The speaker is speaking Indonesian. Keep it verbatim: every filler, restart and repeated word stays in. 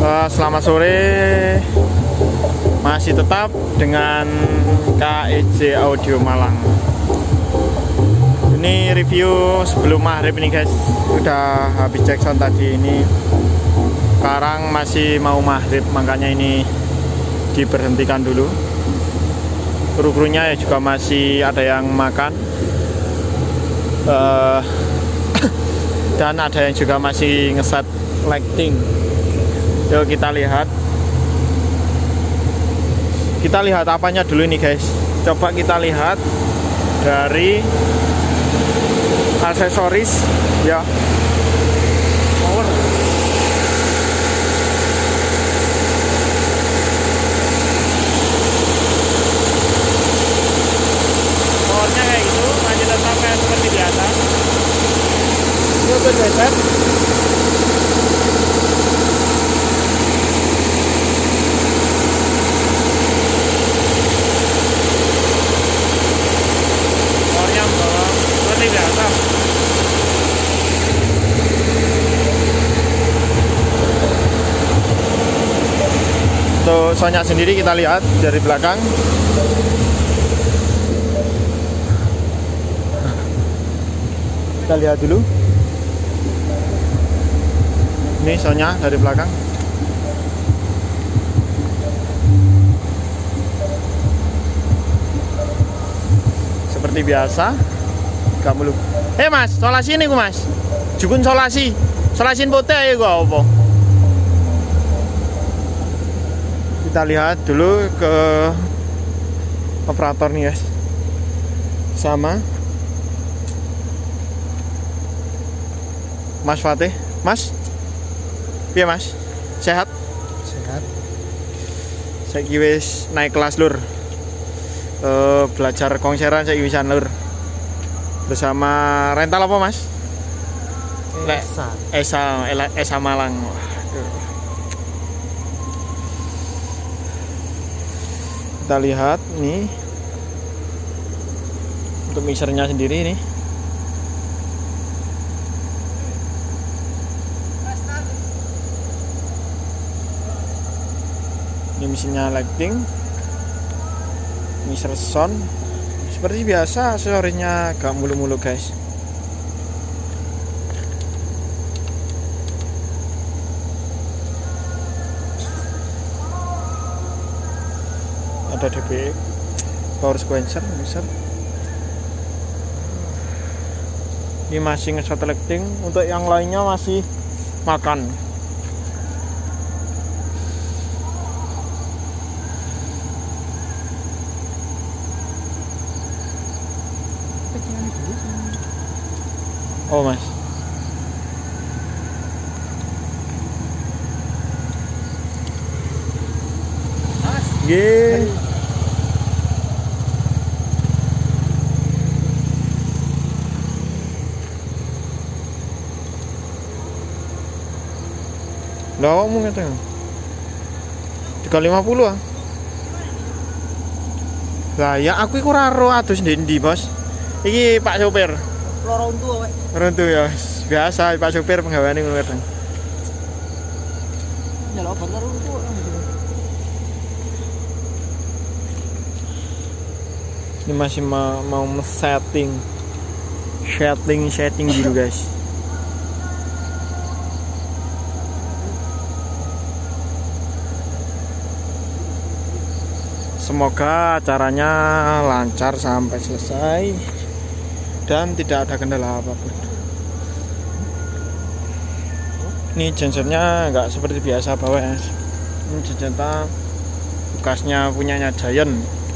Uh, selamat sore, masih tetap dengan K E J Audio Malang. Ini review sebelum maghrib ini guys, udah habis cek sound tadi. Ini sekarang masih mau maghrib, makanya ini diberhentikan dulu. Kru-krunya ya juga masih ada yang makan, uh, dan ada yang juga masih ngeset lighting. Yuk kita lihat. Kita lihat apanya dulu ini guys. Coba kita lihat dari aksesoris ya. Power. Powernya kayak gitu, masih tetap kayak seperti biasa. Itu headset. Untuk soundnya sendiri kita lihat dari belakang. Kita lihat dulu. Ini soundnya dari belakang. Seperti biasa. Gak mulu. Eh mas, solasi ini ku mas. Jukun solasi. Solasin pote ya gua apa? Kita lihat dulu ke operator nih guys. Sama Mas Fatih. Mas, iya mas, sehat? Sehat. Saya wis naik kelas lur, uh, belajar kongseran saya wisan lur. Bersama rental apa mas? Esa. Esa, Esa Malang. Kita lihat nih untuk mixernya sendiri nih. Ini mesinnya lighting, mixer sound. Seperti biasa, aksesorisnya gak mulu-mulu guys. Ada D B power sequencer, mixer. Ini masih ngeset lighting. Untuk yang lainnya masih makan. Oh mas. Ye. Lah mau ngeteng tiga lima puluh ah. Lah ya aku iku ora ro adus ndi bos. Iki Pak sopir. Loro untu wek. Runtu ya biasa Pak sopir penggaweane ngono kadang. Nyalok bener untu. Ini masih ma mau setting setting setting dulu guys. Semoga acaranya lancar sampai selesai dan tidak ada kendala apapun. Ini gensetnya nggak seperti biasa bawah ya. Ini gensetnya bekasnya punyanya Giant.